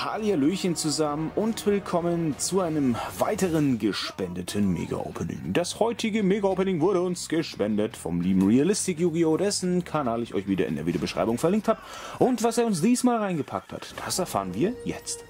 Hallihallöchen zusammen und willkommen zu einem weiteren gespendeten Mega-Opening. Das heutige Mega-Opening wurde uns gespendet vom lieben Realistic Yu-Gi-Oh!, dessen Kanal ich euch wieder in der Videobeschreibung verlinkt habe. Und was er uns diesmal reingepackt hat, das erfahren wir jetzt.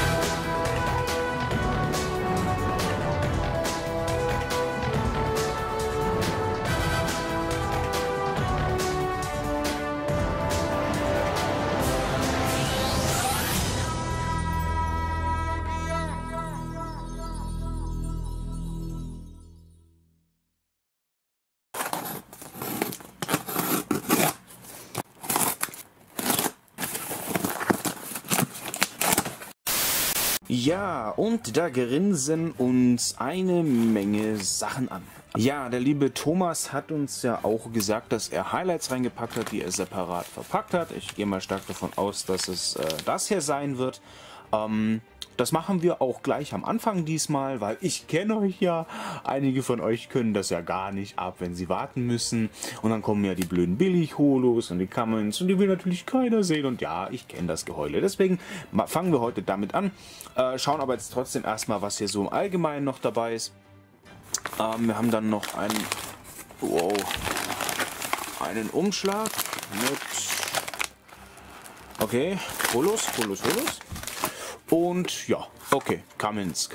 Ja, und da grinsen uns eine Menge Sachen an. Ja, der liebe Thomas hat uns ja auch gesagt, dass er Highlights reingepackt hat, die er separat verpackt hat. Ich gehe mal stark davon aus, dass es das hier sein wird. Das machen wir auch gleich am Anfang diesmal, weil ich kenne euch ja. Einige von euch können das ja gar nicht ab, wenn sie warten müssen. Und dann kommen ja die blöden Billig-Holos und die Commons und die will natürlich keiner sehen. Und ja, ich kenne das Geheule. Deswegen fangen wir heute damit an. Schauen aber jetzt trotzdem erstmal, was hier so im Allgemeinen noch dabei ist. Wir haben dann noch einen Umschlag mit Holos. Und ja, okay, Commons.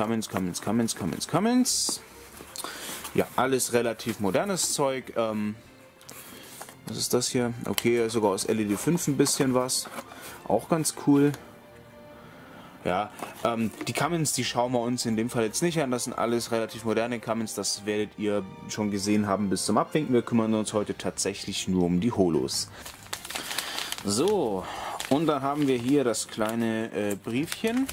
Ja, alles relativ modernes Zeug. Was ist das hier? Okay, sogar aus LED 5 ein bisschen was. Auch ganz cool. Ja, die Commons, die schauen wir uns in dem Fall jetzt nicht an. Das sind alles relativ moderne Commons. Das werdet ihr schon gesehen haben bis zum Abwinken. Wir kümmern uns heute tatsächlich nur um die Holos. So. Und dann haben wir hier das kleine Briefchen,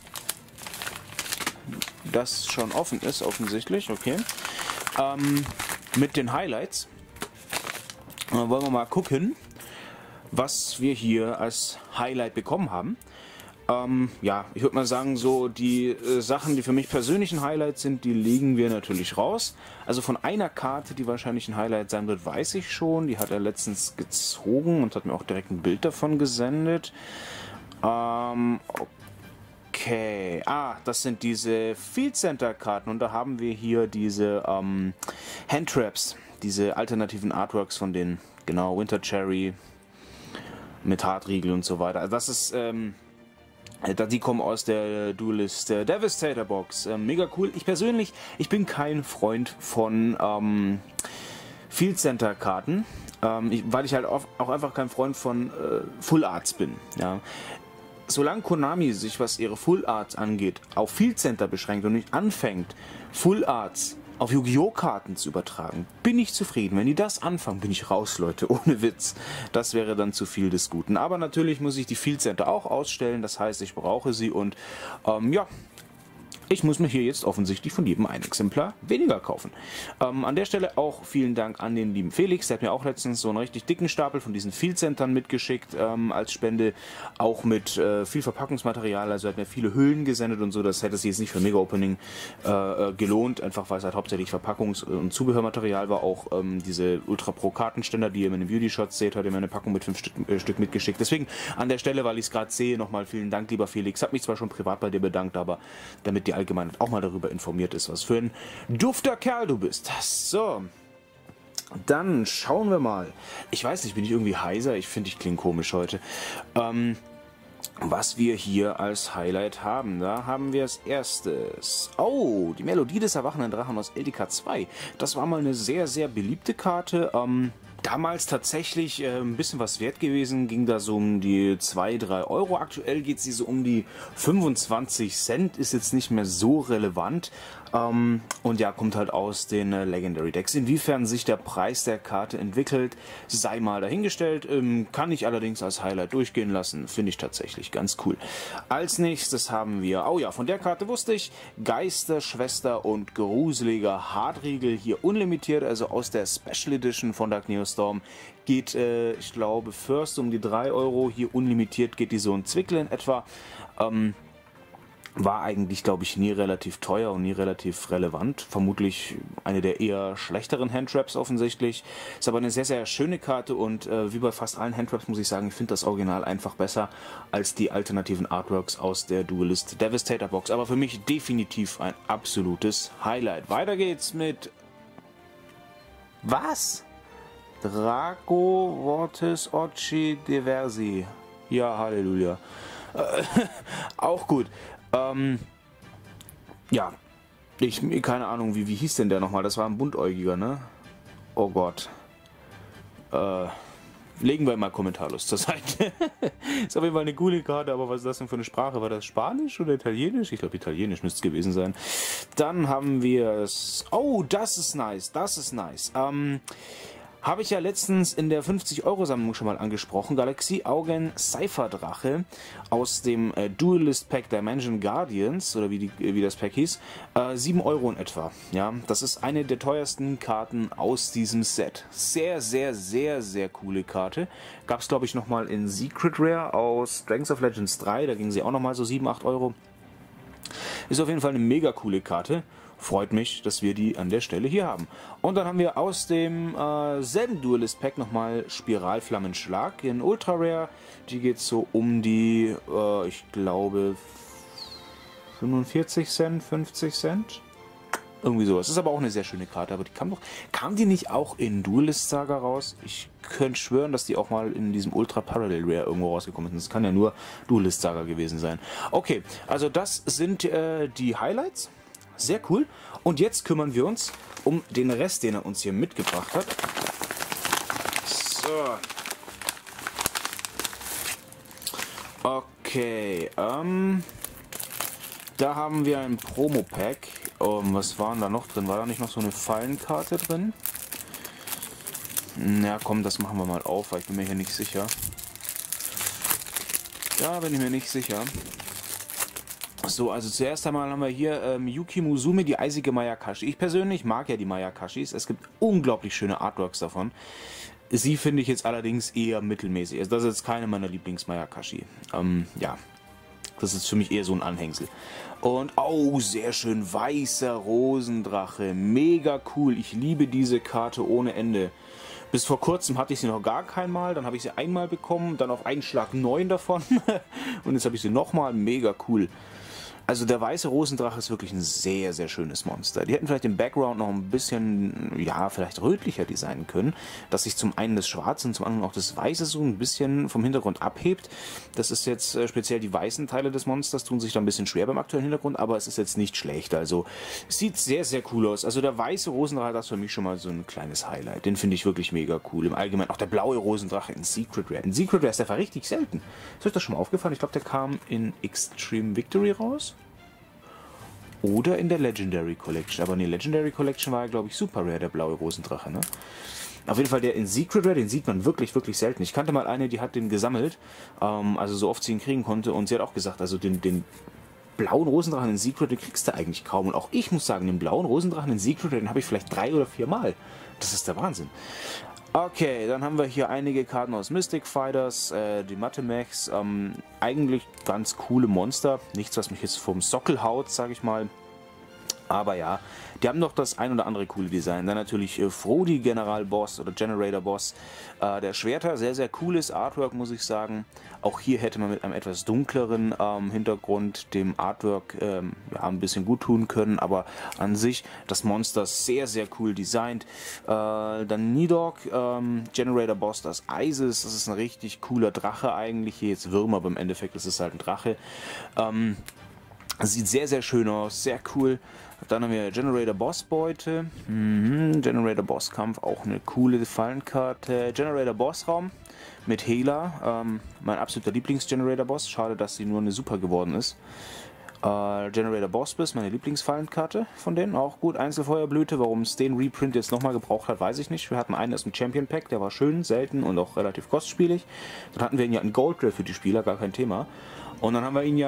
das schon offen ist, offensichtlich, okay, mit den Highlights. Und dann wollen wir mal gucken, was wir hier als Highlight bekommen haben. Ja, ich würde mal sagen, so die Sachen, die für mich persönlichen Highlights sind, die legen wir natürlich raus. Also von einer Karte, die wahrscheinlich ein Highlight sein wird, weiß ich schon. Die hat er letztens gezogen und hat mir auch direkt ein Bild davon gesendet. Okay. Das sind diese Field Center Karten und da haben wir hier diese Handtraps, diese alternativen Artworks von den, genau, Winter Cherry mit Hartriegel und so weiter. Also das ist, die kommen aus der Duelist Devastator Box. Mega cool. Ich persönlich, ich bin kein Freund von Field Center Karten, weil ich halt auch einfach kein Freund von Full Arts bin. Ja. Solange Konami sich, was ihre Full Arts angeht, auf Field Center beschränkt und nicht anfängt, Full Arts auf Yu-Gi-Oh! Karten zu übertragen, bin ich zufrieden. Wenn die das anfangen, bin ich raus, Leute, ohne Witz. Das wäre dann zu viel des Guten. Aber natürlich muss ich die Field Center auch ausstellen, das heißt, ich brauche sie und ja, ich muss mir hier jetzt offensichtlich von jedem ein Exemplar weniger kaufen. An der Stelle auch vielen Dank an den lieben Felix, der hat mir auch letztens so einen richtig dicken Stapel von diesen Field Centern mitgeschickt als Spende, auch mit viel Verpackungsmaterial, also er hat mir viele Hüllen gesendet und so, das hätte sich jetzt nicht für Mega-Opening gelohnt, einfach weil es halt hauptsächlich Verpackungs- und Zubehörmaterial war, auch diese Ultra Pro Kartenständer, die ihr in den Beauty Shots seht, hat er mir eine Packung mit 5 Stück mitgeschickt. Deswegen an der Stelle, weil ich es gerade sehe, nochmal vielen Dank, lieber Felix, habe mich zwar schon privat bei dir bedankt, aber damit die Allgemeinheit auch mal darüber informiert ist, was für ein dufter Kerl du bist. So, dann schauen wir mal. Ich weiß nicht, bin ich irgendwie heiser? Ich finde, ich klinge komisch heute. Was wir hier als Highlight haben. Da haben wir als erstes. Oh, die Melodie des erwachenden Drachen aus LDK 2. Das war mal eine sehr, sehr beliebte Karte. Damals tatsächlich ein bisschen was wert gewesen, ging da so um die 2-3 Euro. Aktuell geht sie so um die 25 Cent, ist jetzt nicht mehr so relevant. Und ja, kommt halt aus den Legendary Decks. Inwiefern sich der Preis der Karte entwickelt, sei mal dahingestellt. Kann ich allerdings als Highlight durchgehen lassen. Finde ich tatsächlich ganz cool. Als nächstes haben wir, oh ja, von der Karte wusste ich, Geister, Schwester und gruseliger Hartriegel hier unlimitiert, also aus der Special Edition von Dark Neostorm. Geht, ich glaube, first um die 3 Euro. Hier unlimitiert geht die so ein Zwickel in etwa. War eigentlich, glaube ich, nie relativ teuer und nie relativ relevant. Vermutlich eine der eher schlechteren Handtraps offensichtlich. Ist aber eine sehr, sehr schöne Karte und wie bei fast allen Handtraps muss ich sagen, ich finde das Original einfach besser als die alternativen Artworks aus der Duelist Devastator Box. Aber für mich definitiv ein absolutes Highlight. Weiter geht's mit... Was? Draco Vortis Occhi Diversi. Ja, Halleluja. Auch gut. Ja, keine Ahnung, wie hieß denn der nochmal? Das war ein Buntäugiger, ne? Oh Gott. Legen wir mal kommentarlos zur Seite. Ist auf jeden Fall eine coole Karte, aber was ist das denn für eine Sprache? War das Spanisch oder Italienisch? Ich glaube, Italienisch müsste es gewesen sein. Dann haben wir es... Oh, das ist nice, das ist nice. Habe ich ja letztens in der 50-Euro-Sammlung schon mal angesprochen. Galaxie Augen Cypher-Drache aus dem Duelist Pack Dimension Guardians, oder wie das Pack hieß, 7 Euro in etwa. Ja, das ist eine der teuersten Karten aus diesem Set. Sehr, sehr, sehr, sehr coole Karte. Gab es, glaube ich, nochmal in Secret Rare aus Dragons of Legends 3. Da ging sie auch nochmal so 7, 8 Euro. Ist auf jeden Fall eine mega coole Karte. Freut mich, dass wir die an der Stelle hier haben. Und dann haben wir aus dem selben Duelist Pack nochmal Spiralflammenschlag in Ultra Rare. Die geht so um die, ich glaube, 45 Cent, 50 Cent. Irgendwie sowas. Ist aber auch eine sehr schöne Karte. Aber die kam die nicht auch in Duelist Saga raus? Ich könnte schwören, dass die auch mal in diesem Ultra Parallel Rare irgendwo rausgekommen sind. Das kann ja nur Duelist Saga gewesen sein. Okay, also das sind die Highlights. Sehr cool. Und jetzt kümmern wir uns um den Rest, den er uns hier mitgebracht hat. So. Okay. Da haben wir ein Promo-Pack. Was war denn da noch drin? War da nicht noch so eine Fallenkarte drin? Na komm, das machen wir mal auf, weil ich bin mir hier nicht sicher. Da bin ich mir nicht sicher. So, also zuerst einmal haben wir hier Yuki Musume, die eisige Mayakashi. Ich persönlich mag ja die Mayakashis. Es gibt unglaublich schöne Artworks davon. Sie finde ich jetzt allerdings eher mittelmäßig. Also das ist jetzt keine meiner Lieblings-Mayakashi. Ja, das ist für mich eher so ein Anhängsel. Und, oh, sehr schön, weißer Rosendrache. Mega cool. Ich liebe diese Karte ohne Ende. Bis vor kurzem hatte ich sie noch gar keinmal, dann habe ich sie einmal bekommen, dann auf einen Schlag 9 davon. Und jetzt habe ich sie nochmal. Mega cool. Also der weiße Rosendrache ist wirklich ein sehr, sehr schönes Monster. Die hätten vielleicht den Background noch ein bisschen, ja, vielleicht rötlicher designen können, dass sich zum einen das Schwarze und zum anderen auch das Weiße so ein bisschen vom Hintergrund abhebt. Das ist jetzt speziell die weißen Teile des Monsters, tun sich da ein bisschen schwer beim aktuellen Hintergrund, aber es ist jetzt nicht schlecht. Also es sieht sehr, sehr cool aus. Also der weiße Rosendrache, das ist für mich schon mal so ein kleines Highlight. Den finde ich wirklich mega cool. Im Allgemeinen auch der blaue Rosendrache in Secret Rare. In Secret Rare ist der richtig selten. Ist euch das schon mal aufgefallen? Ich glaube, der kam in Extreme Victory raus. Oder in der Legendary Collection. Aber in der Legendary Collection war ja, glaube ich, Super Rare, der blaue Rosendrache, ne? Auf jeden Fall der in Secret Rare, den sieht man wirklich, wirklich selten. Ich kannte mal eine, die hat den gesammelt, also so oft sie ihn kriegen konnte. Und sie hat auch gesagt, also den blauen Rosendrachen in Secret, den kriegst du eigentlich kaum. Und auch ich muss sagen, den blauen Rosendrachen in Secret, den habe ich vielleicht 3 oder 4 Mal. Das ist der Wahnsinn. Okay, dann haben wir hier einige Karten aus Mystic Fighters, die Mathemechs, eigentlich ganz coole Monster, nichts, was mich jetzt vom Sockel haut, sage ich mal. Aber ja, die haben doch das ein oder andere coole Design. Dann natürlich Frodi General Boss oder Generator Boss. Der Schwerter, sehr, sehr cooles Artwork, muss ich sagen. Auch hier hätte man mit einem etwas dunkleren Hintergrund dem Artwork ja, ein bisschen gut tun können. Aber an sich das Monster sehr, sehr cool designt. Dann Nidok, Generator Boss des Eises. Das ist ein richtig cooler Drache eigentlich. Hier jetzt Würmer, aber im Endeffekt ist es halt ein Drache. Sieht sehr, sehr schön aus, sehr cool. Dann haben wir Generator Boss Beute. Generator Boss Kampf, auch eine coole Fallenkarte. Generator Boss Raum mit Hela. Mein absoluter Lieblings-Generator Boss. Schade, dass sie nur eine Super geworden ist. Generator Boss Biss, meine Lieblingsfallenkarte von denen. Auch gut. Einzelfeuerblüte. Warum es den Reprint jetzt nochmal gebraucht hat, weiß ich nicht. Wir hatten einen aus dem Champion Pack, der war schön, selten und auch relativ kostspielig. Dann hatten wir ihn ja in Gold Rare für die Spieler, gar kein Thema. Und dann haben wir ihn ja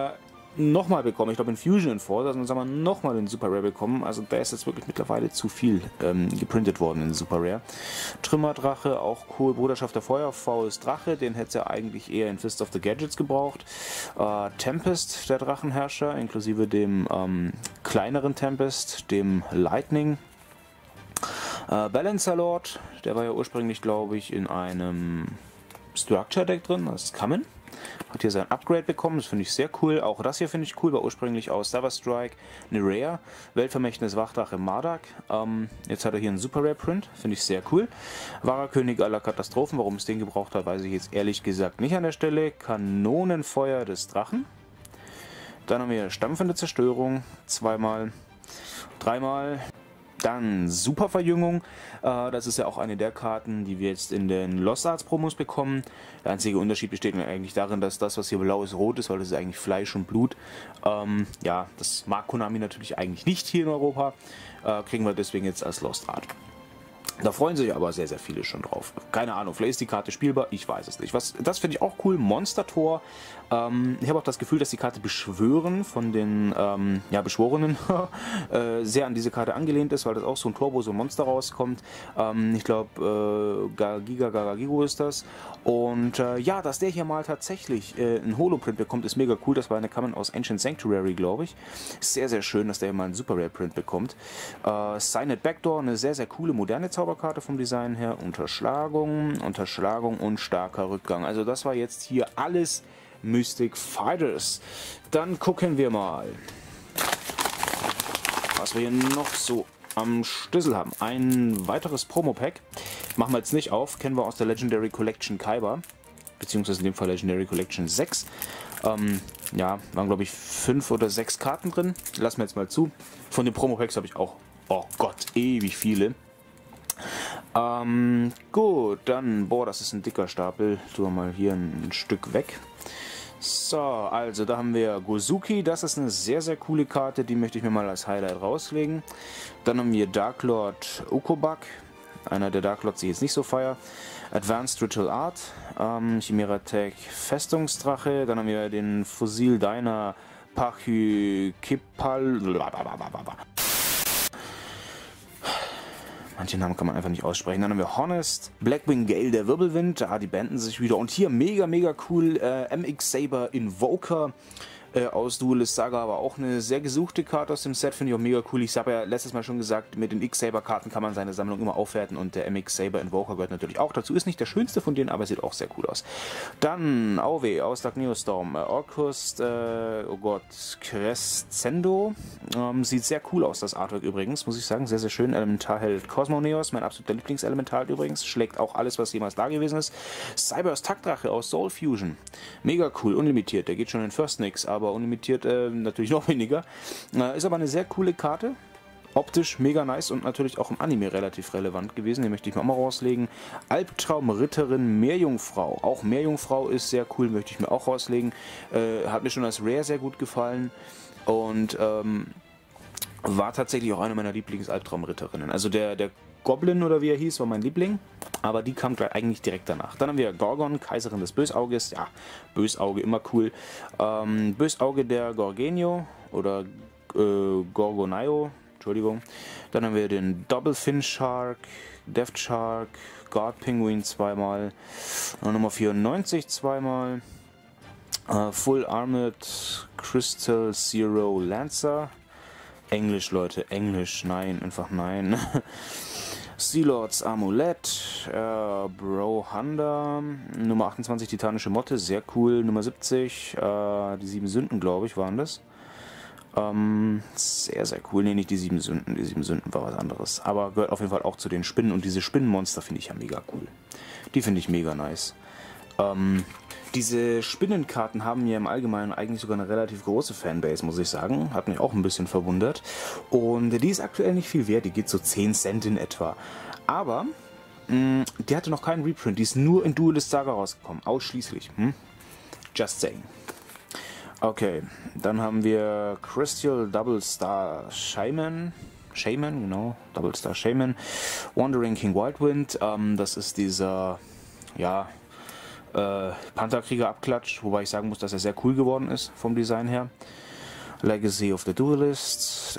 nochmal bekommen. Ich glaube in Fusion Enforcer, sonst haben wir nochmal den Super Rare bekommen. Also da ist jetzt wirklich mittlerweile zu viel geprintet worden in Super Rare. Trümmerdrache, auch cool. Bruderschaft der Feuer, Faust Drache, den hätte es ja eigentlich eher in Fist of the Gadgets gebraucht. Tempest, der Drachenherrscher, inklusive dem kleineren Tempest, dem Lightning. Balancer Lord, der war ja ursprünglich, glaube ich, in einem Structure Deck drin, das ist Kamen. Hat hier sein Upgrade bekommen, das finde ich sehr cool. Auch das hier finde ich cool, war ursprünglich aus Cyber Strike eine Rare. Weltvermächtnis Wachdrache Mardak. Jetzt hat er hier einen Super Rare Print, finde ich sehr cool. Wahrer König aller Katastrophen, warum es den gebraucht hat, weiß ich jetzt ehrlich gesagt nicht an der Stelle. Kanonenfeuer des Drachen. Dann haben wir Stampfende Zerstörung, zweimal, dreimal. Dann Superverjüngung, das ist ja auch eine der Karten, die wir jetzt in den Lost Arts Promos bekommen. Der einzige Unterschied besteht eigentlich darin, dass das, was hier blau ist, rot ist, weil das ist eigentlich Fleisch und Blut. Ja, das mag Konami natürlich eigentlich nicht hier in Europa, kriegen wir deswegen jetzt als Lost Art. Da freuen sich aber sehr, sehr viele schon drauf. Keine Ahnung, vielleicht ist die Karte spielbar, ich weiß es nicht. Das finde ich auch cool, Monster Tor. Ich habe auch das Gefühl, dass die Karte Beschwören von den Beschworenen sehr an diese Karte angelehnt ist, weil das auch so ein Tor, wo so ein Monster rauskommt. Ich glaube, Garagigo ist das. Und ja, dass der hier mal tatsächlich einen Holoprint bekommt, ist mega cool. Das war eine Kamen aus Ancient Sanctuary, glaube ich. Ist sehr, sehr schön, dass der hier mal einen Super Rare Print bekommt. Signet Backdoor, eine sehr, sehr coole, moderne Zauberkarte vom Design her. Unterschlagung und starker Rückgang. Also das war jetzt hier alles Mystic Fighters. Dann gucken wir mal, was wir hier noch so am Schlüssel haben. Ein weiteres Promo-Pack. Machen wir jetzt nicht auf. Kennen wir aus der Legendary Collection Kaiba. Beziehungsweise in dem Fall Legendary Collection 6. Ja, waren glaube ich 5 oder 6 Karten drin. Lassen wir jetzt mal zu. Von den Promo-Packs habe ich auch, oh Gott, ewig viele. Gut, dann, boah, das ist ein dicker Stapel. Tun wir mal hier ein Stück weg. So, also da haben wir Gozuki, das ist eine sehr, sehr coole Karte, die möchte ich mir mal als Highlight rauslegen. Dann haben wir Dark Lord Ukobak, einer der Dark Lords, die ich jetzt nicht so feier. Advanced Ritual Art, Chimera Tech Festungsdrache, dann haben wir den Fossil Diner Pachykipal. Manche Namen kann man einfach nicht aussprechen. Dann haben wir Honest, Blackwing Gale, der Wirbelwind. Die banden sich wieder. Und hier mega, mega cool. MX Saber Invoker aus Duelist Saga, aber auch eine sehr gesuchte Karte aus dem Set. Finde ich auch mega cool. Ich habe ja letztes Mal schon gesagt, mit den X-Saber-Karten kann man seine Sammlung immer aufwerten. Und der MX Saber Invoker gehört natürlich auch dazu. Ist nicht der schönste von denen, aber sieht auch sehr cool aus. Dann Auwe aus Dark Neostorm. Orkust, oh Gott, Crescendo. Sieht sehr cool aus, das Artwork übrigens, muss ich sagen. Sehr, sehr schön. Elementarheld Cosmoneos, mein absoluter Lieblingselemental übrigens. Schlägt auch alles, was jemals da gewesen ist. Cybers Taktdrache aus Soul Fusion. Mega cool, unlimitiert. Der geht schon in First Nix, aber unlimitiert natürlich noch weniger. Ist aber eine sehr coole Karte. Optisch mega nice und natürlich auch im Anime relativ relevant gewesen. Den möchte ich mir auch mal rauslegen. Albtraumritterin Meerjungfrau. Auch Meerjungfrau ist sehr cool, möchte ich mir auch rauslegen. Hat mir schon als Rare sehr gut gefallen. Und war tatsächlich auch eine meiner Lieblings-Albtraumritterinnen. Also der Goblin oder wie er hieß, war mein Liebling. Aber die kam gleich eigentlich direkt danach. Dann haben wir Gorgon, Kaiserin des Bösauges. Ja, Bösauge immer cool. Bösauge der Gorgenio oder Gorgonaio. Entschuldigung. Dann haben wir den Double Fin Shark, Death Shark, Guard Penguin zweimal. Nummer 94 zweimal. Full Armored Crystal Zero Lancer. Englisch, Leute, Englisch. Nein, einfach nein. Sea Lords Amulett, Bro Handa, Nummer 28 Titanische Motte, sehr cool, Nummer 70, die 7 Sünden, glaube ich, waren das. Sehr, sehr cool, ne, nicht die 7 Sünden, die 7 Sünden war was anderes, aber gehört auf jeden Fall auch zu den Spinnen und diese Spinnenmonster finde ich ja mega cool. Die finde ich mega nice. Diese Spinnenkarten haben ja im Allgemeinen eigentlich sogar eine relativ große Fanbase, muss ich sagen. Hat mich auch ein bisschen verwundert. Und die ist aktuell nicht viel wert, die geht so 10 Cent in etwa. Aber die hatte noch keinen Reprint, die ist nur in Duelist Saga rausgekommen, ausschließlich. Just saying. Okay, dann haben wir Crystal Double Star Shaman, genau, Double Star Shaman. Wandering King Wildwind, das ist dieser, ja, Pantherkrieger abklatscht, wobei ich sagen muss, dass er sehr cool geworden ist vom Design her. Legacy of the Duelists.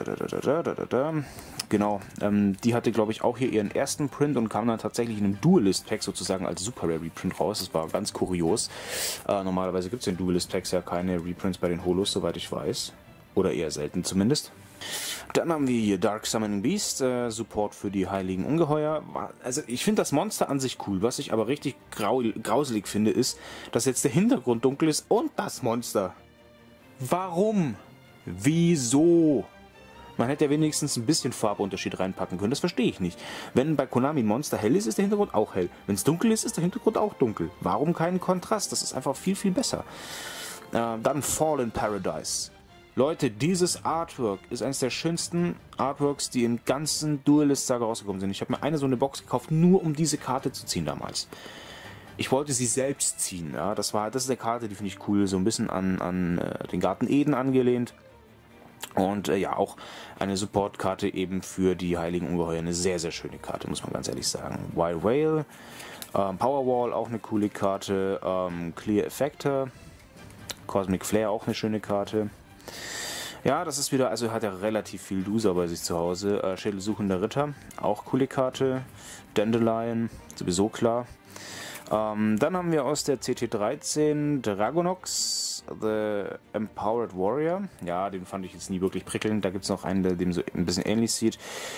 Genau, die hatte, glaube ich, auch hier ihren ersten Print und kam dann tatsächlich in einem Duelist-Pack sozusagen als Super Rare Reprint raus. Das war ganz kurios. Normalerweise gibt es in Duelist-Packs ja keine Reprints bei den Holos, soweit ich weiß. Oder eher selten zumindest. Dann haben wir hier Dark Summoning Beast, Support für die Heiligen Ungeheuer. Also ich finde das Monster an sich cool. Was ich aber richtig grauselig finde, ist, dass jetzt der Hintergrund dunkel ist und das Monster. Warum? Wieso? Man hätte ja wenigstens ein bisschen Farbunterschied reinpacken können. Das verstehe ich nicht. Wenn bei Konami ein Monster hell ist, ist der Hintergrund auch hell. Wenn es dunkel ist, ist der Hintergrund auch dunkel. Warum keinen Kontrast? Das ist einfach viel, viel besser. Dann Fallen Paradise. Leute, dieses Artwork ist eines der schönsten Artworks, die im ganzen Duelist-Saga rausgekommen sind. Ich habe mir so eine Box gekauft, nur um diese Karte zu ziehen damals. Ich wollte sie selbst ziehen. Ja? Das ist eine Karte, die finde ich cool, so ein bisschen an den Garten Eden angelehnt. Und ja, auch eine Supportkarte eben für die Heiligen Ungeheuer. Eine sehr, sehr schöne Karte, muss man ganz ehrlich sagen. Wild Whale, Powerwall, auch eine coole Karte. Clear Effector, Cosmic Flare, auch eine schöne Karte. Ja, das ist wieder, also hat er relativ viel Loser bei sich zu Hause. Schädelsuchender Ritter, auch coole Karte. Dandelion, sowieso klar. Dann haben wir aus der CT13 Dragonox, The Empowered Warrior. Ja, den fand ich jetzt nie wirklich prickelnd. Da gibt es noch einen, der dem so ein bisschen ähnlich sieht.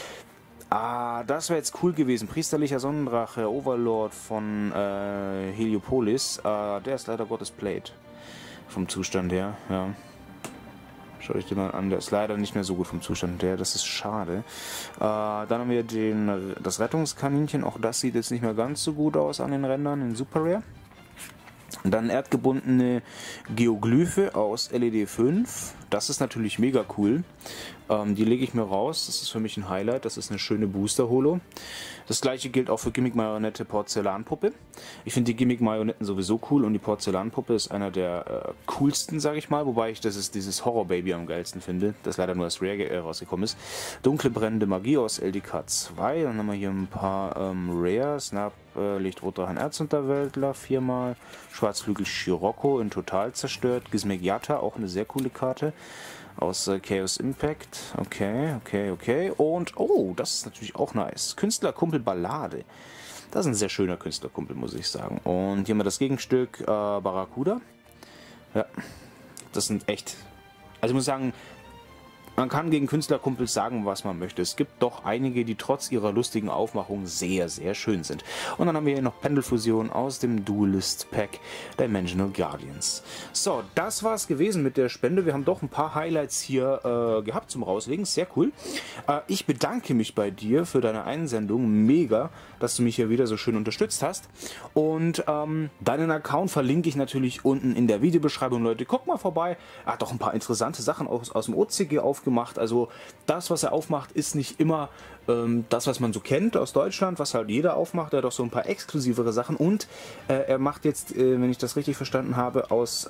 Das wäre jetzt cool gewesen. Priesterlicher Sonnendrache, Overlord von Heliopolis. Der ist leider Gottes Plate. Vom Zustand her, ja. Schau ich dir mal an, der ist leider nicht mehr so gut vom Zustand her, das ist schade. Dann haben wir das Rettungskaninchen, auch das sieht jetzt nicht mehr ganz so gut aus an den Rändern in Super Rare. Dann erdgebundene Geoglyphe aus LED 5, das ist natürlich mega cool. Die lege ich mir raus, das ist für mich ein Highlight, das ist eine schöne Booster-Holo. Das gleiche gilt auch für Gimmick-Marionette Porzellanpuppe. Ich finde die Gimmick-Marionetten sowieso cool und die Porzellanpuppe ist einer der coolsten, sage ich mal, wobei ich dieses Horror-Baby am geilsten finde, das leider nur als Rare rausgekommen ist. Dunkle brennende Magie aus LDK 2, dann haben wir hier ein paar Rare, Snap, Lichtroter Erzunterweltler, 4-mal, Schwarzflügel Scirocco in Total zerstört, Gizmegiata, auch eine sehr coole Karte. Aus Chaos Impact. Okay. Und, oh, das ist natürlich auch nice. Künstlerkumpel Ballade. Das ist ein sehr schöner Künstlerkumpel, muss ich sagen. Und hier haben wir das Gegenstück Barracuda. Ja, das sind echt... Also ich muss sagen, man kann gegen Künstlerkumpels sagen, was man möchte. Es gibt doch einige, die trotz ihrer lustigen Aufmachung sehr, sehr schön sind. Und dann haben wir hier noch Pendelfusion aus dem Duelist Pack Dimensional Guardians. So, das war es gewesen mit der Spende. Wir haben doch ein paar Highlights hier gehabt zum Rauslegen. Sehr cool. Ich bedanke mich bei dir für deine Einsendung. Mega, dass du mich hier wieder so schön unterstützt hast. Und deinen Account verlinke ich natürlich unten in der Videobeschreibung. Leute, guck mal vorbei. Er hat doch ein paar interessante Sachen aus dem OCG aufgemacht. Also das, was er aufmacht, ist nicht immer das, was man so kennt aus Deutschland, was halt jeder aufmacht. Er hat auch so ein paar exklusivere Sachen und er macht jetzt, wenn ich das richtig verstanden habe, aus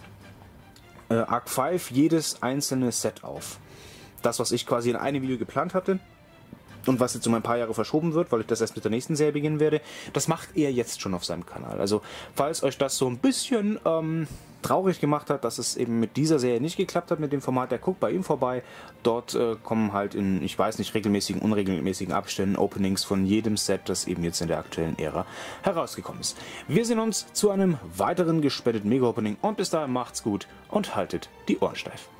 Arc 5 jedes einzelne Set auf. Das, was ich quasi in einem Video geplant hatte und was jetzt um ein paar Jahre verschoben wird, weil ich das erst mit der nächsten Serie beginnen werde, das macht er jetzt schon auf seinem Kanal. Also falls euch das so ein bisschen traurig gemacht hat, dass es eben mit dieser Serie nicht geklappt hat mit dem Format, der guckt bei ihm vorbei. Dort kommen halt in, ich weiß nicht, regelmäßigen, unregelmäßigen Abständen Openings von jedem Set, das eben jetzt in der aktuellen Ära herausgekommen ist. Wir sehen uns zu einem weiteren gespetteten Mega-Opening und bis dahin macht's gut und haltet die Ohren steif.